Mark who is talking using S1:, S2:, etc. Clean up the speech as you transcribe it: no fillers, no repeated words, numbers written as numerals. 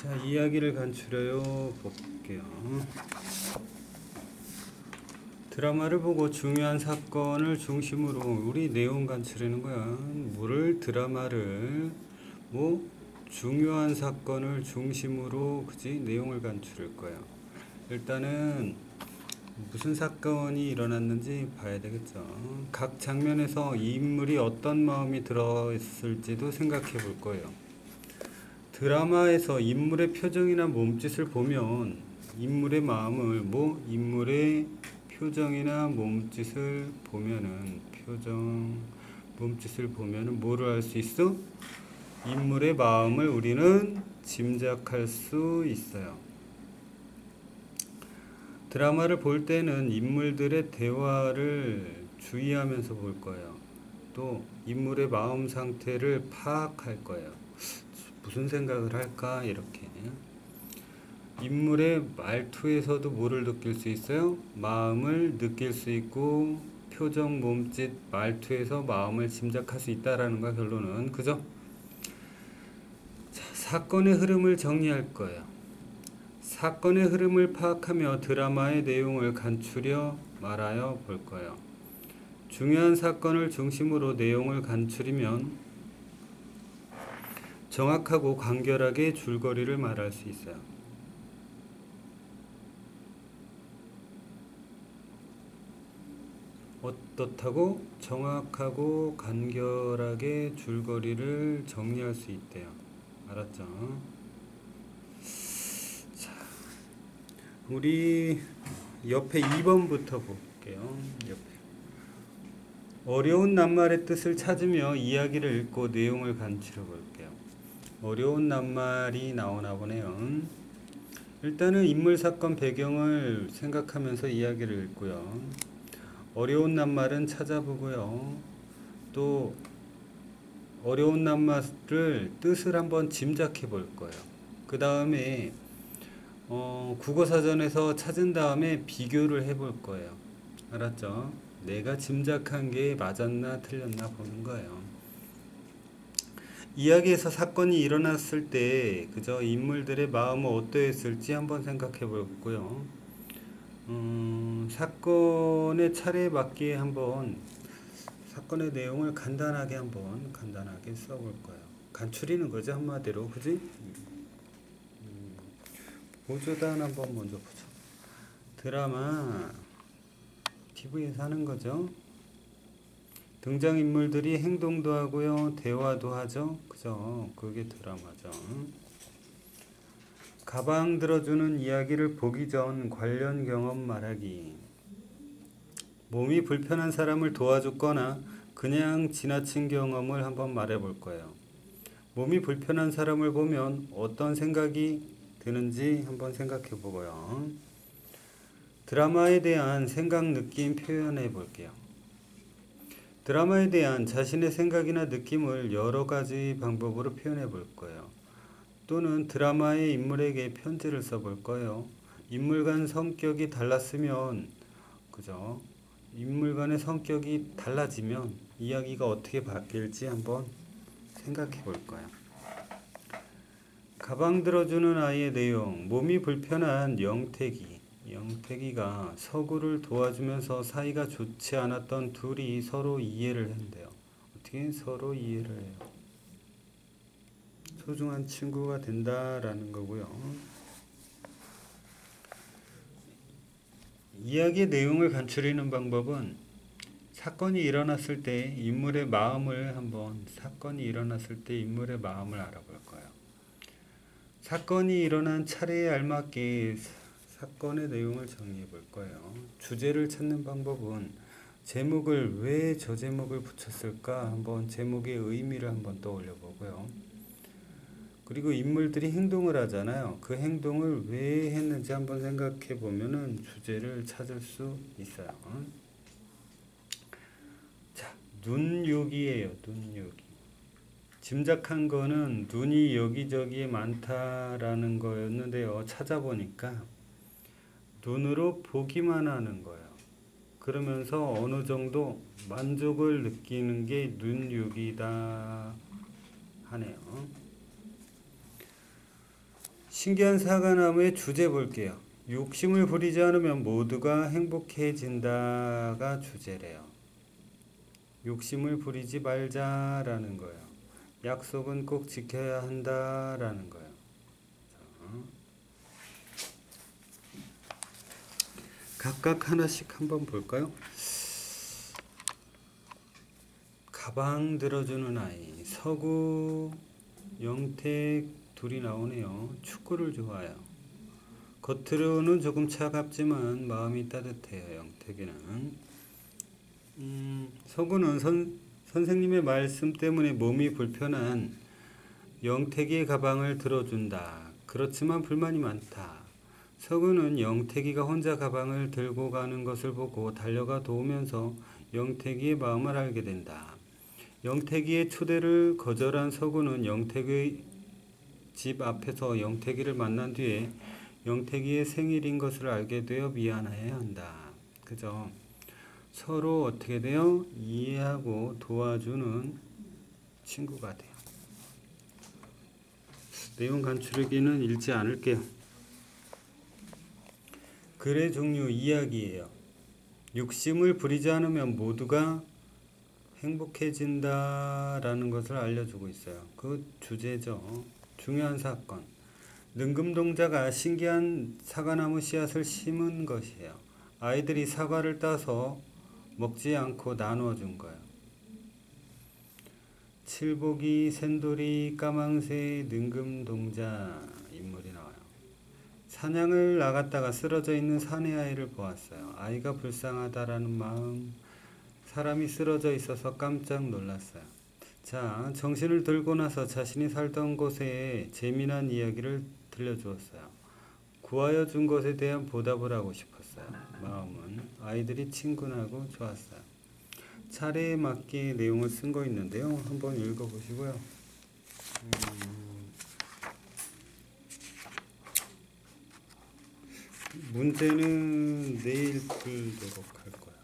S1: 자, 이야기를 간추려 볼게요. 드라마를 보고 중요한 사건을 중심으로 우리 내용 간추리는 거야. 뭐를 드라마를 뭐 중요한 사건을 중심으로 그지 내용을 간추릴 거야. 일단은 무슨 사건이 일어났는지 봐야 되겠죠. 각 장면에서 이 인물이 어떤 마음이 들어있을지도 생각해 볼 거예요. 드라마에서 인물의 표정이나 몸짓을 보면 인물의 마음을 인물의 표정이나 몸짓을 보면은 몸짓을 보면은 뭐를 알 수 있어? 인물의 마음을 우리는 짐작할 수 있어요. 드라마를 볼 때는 인물들의 대화를 주의하면서 볼 거예요. 또 인물의 마음 상태를 파악할 거예요. 무슨 생각을 할까? 이렇게 인물의 말투에서도 뭐를 느낄 수 있어요? 마음을 느낄 수 있고 표정, 몸짓, 말투에서 마음을 짐작할 수 있다라는 거야. 결론은 그죠? 자, 사건의 흐름을 정리할 거예요. 사건의 흐름을 파악하며 드라마의 내용을 간추려 말하여 볼 거예요. 중요한 사건을 중심으로 내용을 간추리면 정확하고 간결하게 줄거리를 말할 수 있어요. 어떻다고? 정확하고 간결하게 줄거리를 정리할 수 있대요. 알았죠? 자, 우리 옆에 2번부터 볼게요. 옆에. 어려운 낱말의 뜻을 찾으며 이야기를 읽고 내용을 간추려 볼게요. 어려운 낱말이 나오나 보네요. 일단은 인물 사건 배경을 생각하면서 이야기를 읽고요. 어려운 낱말은 찾아보고요. 또 어려운 낱말을 뜻을 한번 짐작해 볼 거예요. 그 다음에 국어사전에서 찾은 다음에 비교를 해 볼 거예요. 알았죠? 내가 짐작한 게 맞았나 틀렸나 보는 거예요. 이야기에서 사건이 일어났을 때 그저 인물들의 마음은 어떠했을지 한번 생각해 보고요. 사건의 차례에 맞게 한번 사건의 내용을 간단하게 써볼 거예요. 간추리는 거죠, 한마디로. 그지? 보조단 한번 먼저 보죠. 드라마 TV에서 하는 거죠. 등장인물들이 행동도 하고요, 대화도 하죠. 그죠? 그게 드라마죠. 가방 들어주는 이야기를 보기 전 관련 경험 말하기. 몸이 불편한 사람을 도와줬거나 그냥 지나친 경험을 한번 말해볼 거예요. 몸이 불편한 사람을 보면 어떤 생각이 드는지 한번 생각해 보고요. 드라마에 대한 생각, 느낌 표현해 볼게요. 드라마에 대한 자신의 생각이나 느낌을 여러 가지 방법으로 표현해 볼 거예요. 또는 드라마의 인물에게 편지를 써볼 거예요. 인물 간 성격이 달랐으면, 그죠? 인물 간의 성격이 달라지면 이야기가 어떻게 바뀔지 한번 생각해 볼 거예요. 가방 들어주는 아이의 내용, 몸이 불편한 영택이가 서구를 도와주면서 사이가 좋지 않았던 둘이 서로 이해를 한대요. 어떻게 서로 이해를 해요? 소중한 친구가 된다라는 거고요. 이야기의 내용을 간추리는 방법은 사건이 일어났을 때 인물의 마음을 알아볼 거예요. 사건이 일어난 차례에 알맞게 사건의 내용을 정리해 볼 거예요. 주제를 찾는 방법은 제목을 왜 저 제목을 붙였을까 한번 제목의 의미를 한번 떠올려 보고요. 그리고 인물들이 행동을 하잖아요. 그 행동을 왜 했는지 한번 생각해 보면은 주제를 찾을 수 있어요. 자, 눈요기예요. 눈요기. 짐작한 거는 눈이 여기저기에 많다라는 거였는데요. 찾아보니까 눈으로 보기만 하는 거예요. 그러면서 어느 정도 만족을 느끼는 게 눈요기다 하네요. 신기한 사과나무의 주제 볼게요. 욕심을 부리지 않으면 모두가 행복해진다가 주제래요. 욕심을 부리지 말자라는 거예요. 약속은 꼭 지켜야 한다라는 거예요. 각각 하나씩 한번 볼까요? 가방 들어주는 아이, 서구, 영택 둘이 나오네요. 축구를 좋아해요. 겉으로는 조금 차갑지만 마음이 따뜻해요. 영택이는. 서구는 선생님의 말씀 때문에 몸이 불편한 영택이의 가방을 들어준다. 그렇지만 불만이 많다. 서구는 영택이가 혼자 가방을 들고 가는 것을 보고 달려가 도우면서 영택이의 마음을 알게 된다. 영택이의 초대를 거절한 서구는 영택의 집 앞에서 영택이를 만난 뒤에 영택이의 생일인 것을 알게 되어 미안해야 한다. 그죠? 서로 어떻게 돼요? 이해하고 도와주는 친구가 돼요. 내용 간추리기는 읽지 않을게요. 글의 종류 이야기예요. 욕심을 부리지 않으면 모두가 행복해진다라는 것을 알려주고 있어요. 그 주제죠. 중요한 사건. 능금동자가 신기한 사과나무 씨앗을 심은 것이에요. 아이들이 사과를 따서 먹지 않고 나누어 준 거예요. 칠복이, 샌돌이, 까망새, 능금동자 인물이 나와요. 사냥을 나갔다가 쓰러져 있는 사내 아이를 보았어요. 아이가 불쌍하다라는 마음, 사람이 쓰러져 있어서 깜짝 놀랐어요. 자, 정신을 들고 나서 자신이 살던 곳에 재미난 이야기를 들려주었어요. 구하여 준 것에 대한 보답을 하고 싶었어요. 마음은 아이들이 친근하고 좋았어요. 차례에 맞게 내용을 쓴 거 있는데요. 한번 읽어보시고요. 문제는 내일 풀도록 할 거예요.